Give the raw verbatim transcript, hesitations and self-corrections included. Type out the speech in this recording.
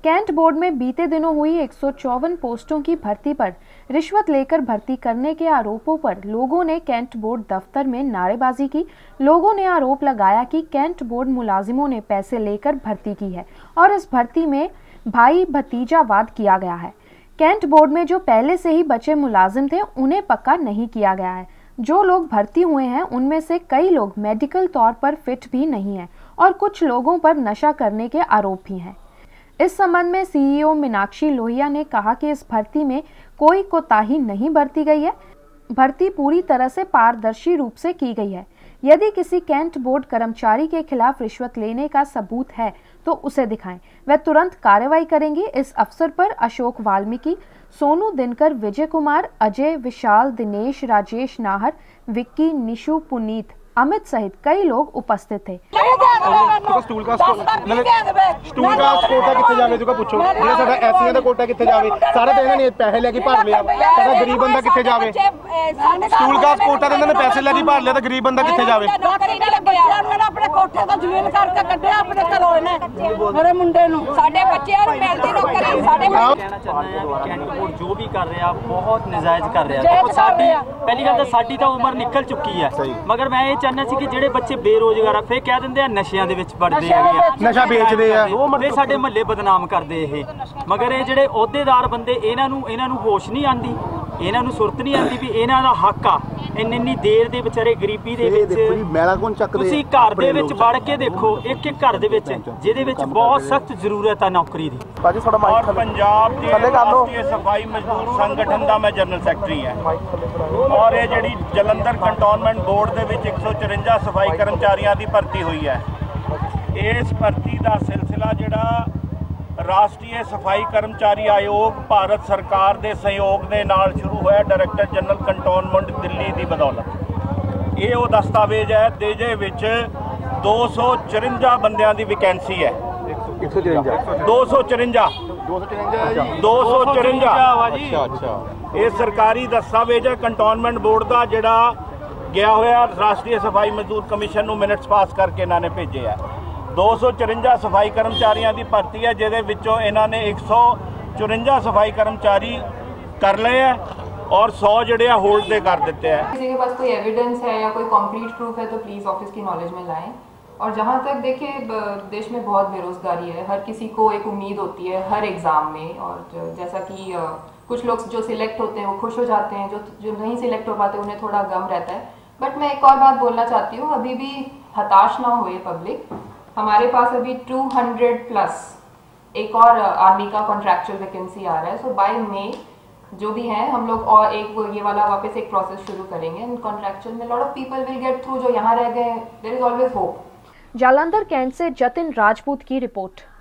Cantt board में बीते दिनों हुई एक सौ चौवन पोस्टों की भर्ती पर रिश्वत लेकर भर्ती करने के आरोपों पर लोगों ने कैंट बोर्ड दफ्तर में नारेबाजी की। लोगों ने आरोप लगाया कि कैंट बोर्ड मुलाजिमों ने पैसे लेकर भर्ती की है और इस भर्ती में भाई भतीजावाद किया गया है। कैंट बोर्ड में जो पहले से ही बचे मुलाजिम थे उन्हें पक्का नहीं किया गया है। जो लोग भर्ती हुए हैं उनमें से कई लोग मेडिकल तौर पर फिट भी नहीं हैं और कुछ लोगों पर नशा करने के आरोप भी हैं। इस संबंध में सीईओ मीनाक्षी लोहिया ने कहा कि इस भर्ती में कोई कोताही नहीं बरती गई है। भर्ती पूरी तरह से पारदर्शी रूप से की गई है। यदि किसी कैंट बोर्ड कर्मचारी के खिलाफ रिश्वत लेने का सबूत है तो उसे दिखाएं, वह तुरंत कार्रवाई करेंगे। इस अवसर पर अशोक वाल्मीकि, सोनू दिनकर, विजय कुमार, अजय, विशाल, दिनेश, राजेश नाहर, विक्की, निशु, पुनीत, अमित सहित कई लोग उपस्थित थे। स्टूल का स्टूल का कोटा किथे जावे तुका पूछो जेड़ा साडा एसीए दा कोटा किथे जावे सारे ते इन्हां ने पैसे लेके भर लिया साडा गरीब बंदा किथे जावे स्टूल का कोटा ते इन्हां ने पैसे लेके भर लिया ते गरीब बंदा किथे जावे अपने कोठे तो जमीन करके कड्ढिया अपने घरों ने मेरे मुंडे नु साडे बच्चे मिलदी नौकरी साडे कहना चाहते हैं कैंट बोर्ड जो भी कर रहा बहुत नजायज कर रहा है। साडी पहली गल तो साडी तो उम्र निकल चुकी है मगर मैं ये चाहना सी कि जेडे बच्चे बेरोजगार फिर कह दिंदे आ नशियां दे विच वड़दे हैगे नशा बेचदे आ वो साडे महल्ले बदनाम करदे ये मगर ये जेडे अहुदेदार बंदे इन्हां नूं इन्हां नूं होश नहीं आंदी इन्हां नूं सुरत नहीं आंदी भी इन्हां दा हक आ ਇੰਨੀ ਇੰਨੀ ਦੇਰ ਦੇ ਵਿਚਾਰੇ ਗਰੀਬੀ ਦੇ ਵਿੱਚ ਮੈਲਾ ਕੌਣ ਚੱਕਦੇ ਤੁਸੀਂ ਘਰ ਦੇ ਵਿੱਚ ਵੜ ਕੇ ਦੇਖੋ ਇੱਕ ਇੱਕ ਘਰ ਦੇ ਵਿੱਚ ਜਿਹਦੇ ਵਿੱਚ ਬਹੁਤ ਸਖਤ ਜ਼ਰੂਰਤ ਹੈ ਨੌਕਰੀ ਦੀ। ਭਾਜੀ ਥੋੜਾ ਮਾਈਕ और पंजाब के राष्ट्रीय सफाई मजदूर संगठन का मैं जनरल सैकटरी है और ये जी जलंधर कंटोनमेंट बोर्ड के विच एक सौ चुरंजा सफाई कर्मचारियों की भर्ती हुई है। इस भर्ती का सिलसिला जिहड़ा राष्ट्रीय सफाई कर्मचारी आयोग भारत सरकार के सहयोग के नाल शुरू होया डायरैक्टर जनरल कंटोनमेंट दिल्ली की बदौलत। ये वो दस्तावेज है जिहदे विच दो सौ चुरंजा बंदियां की वैकेंसी है दो सौ चुरंजा दो सौ चुरंजा ये सरकारी दस्तावेज है कंटोनमेंट बोर्ड का जिहड़ा गया होया राष्ट्रीय सफाई मजदूर कमीशन नूं मिनट्स पास करके इन्होंने भेजे है। दो सौ चुरंजा सफाई कर्मचारियों की भर्ती है जिहदे विचों इन्होंने एक सौ चुरंजा सफाई कर्मचारी कर लिए हैं और सौ जड़े होल्ड दे कर देते हैं। किसी के पास कोई एविडेंस है या कोई कॉन्क्रीट प्रूफ है तो प्लीज़ ऑफिस की नॉलेज में लाएं। और जहाँ तक देखिए देश में बहुत बेरोजगारी है, हर किसी को एक उम्मीद होती है हर एग्ज़ाम में और जैसा कि कुछ लोग जो सिलेक्ट होते हैं वो खुश हो जाते हैं, जो जो नहीं सिलेक्ट हो पाते उन्हें थोड़ा गम रहता है। बट मैं एक और बात बोलना चाहती हूँ, अभी भी हताश ना हुए पब्लिक। हमारे पास अभी दो सौ प्लस एक और आर्मी का कॉन्ट्रैक्चुअल वैकेंसी आ रहा है। सो बाय मई जो भी हैं हम लोग और एक ये वाला वापस एक प्रोसेस शुरू करेंगे कॉन्ट्रैक्चुअल में। Lot of people will get through जो यहाँ रह गए। There is always hope. Jalandhar cantt से जतिन राजपूत की रिपोर्ट।